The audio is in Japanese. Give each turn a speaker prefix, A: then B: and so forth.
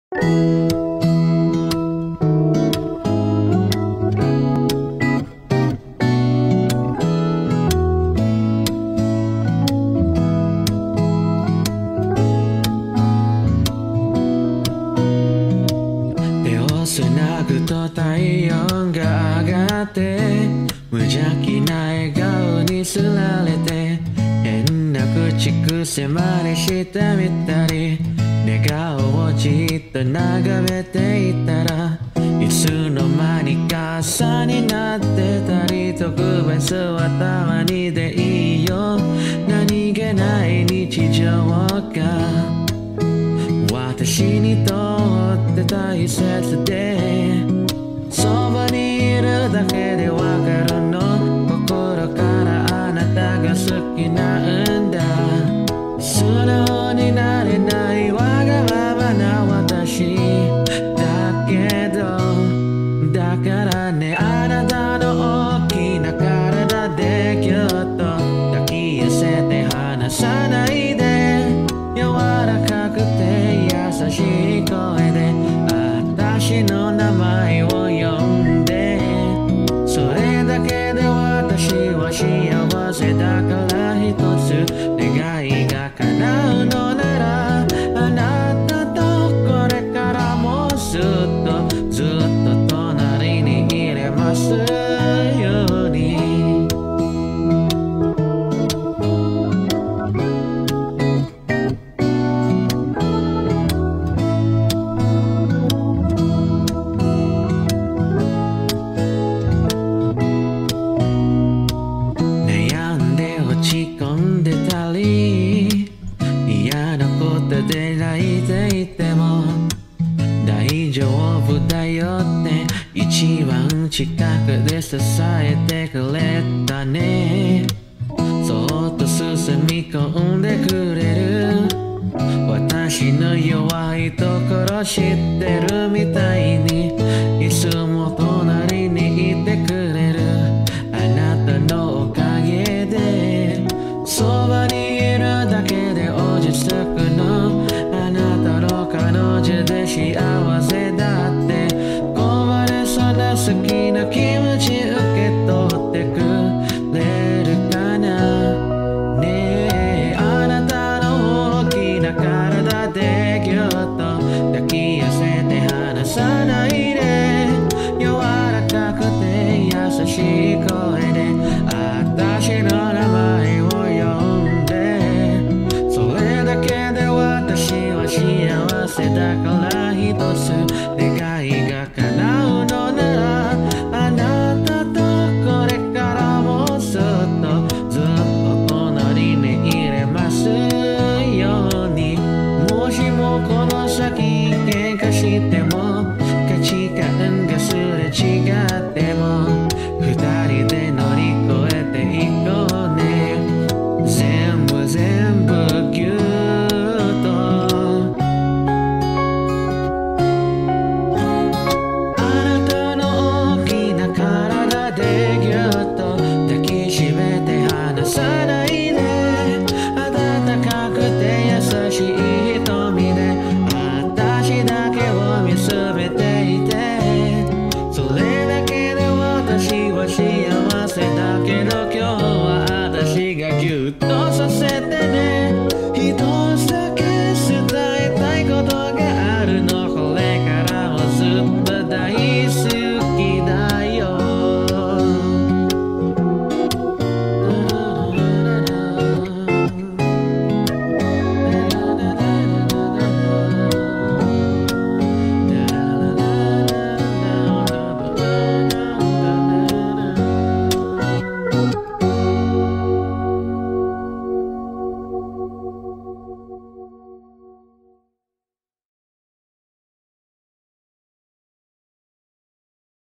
A: 手をつなぐと体温が上がって無邪気な笑顔にすられて変な口癖までしてみたり寝顔をじっと眺めていたらいつの間にか朝になってたり特別はたまにでいいよ何気ない日常が私にとって大切でそばにいるだけでわかるの心からあなたが好きなんだ素直になれないわがままな私だけどだからねあなたの大きな体でぎゅっと抱き寄せて離さないで柔らかくて優しい声で私の名前を呼んでそれだけで私は幸せだから一つ願いが叶うのならあなたとこれからもずっと隣にいれますように悩んで落ち込んでたり嫌なことで泣いていても大丈夫だよって一番近くで支えてくれたねそっと包み込んでくれる私の弱いところ知ってるみたいにいつも隣にいてくれるあなたのおかげでそばにいるだけで落ち着くのあなたの彼女で幸せだって壊れそうな好きな気持ち受け取ってくれるかなねえあなたの大きな体でぎゅっと抱き寄せて離さないで柔らかくて優しい声で私の名前を呼んでそれだけで私は幸せだから一つ願いが叶うのならあなたとこれからもずっと隣にいれますようにもしもこの先喧嘩しても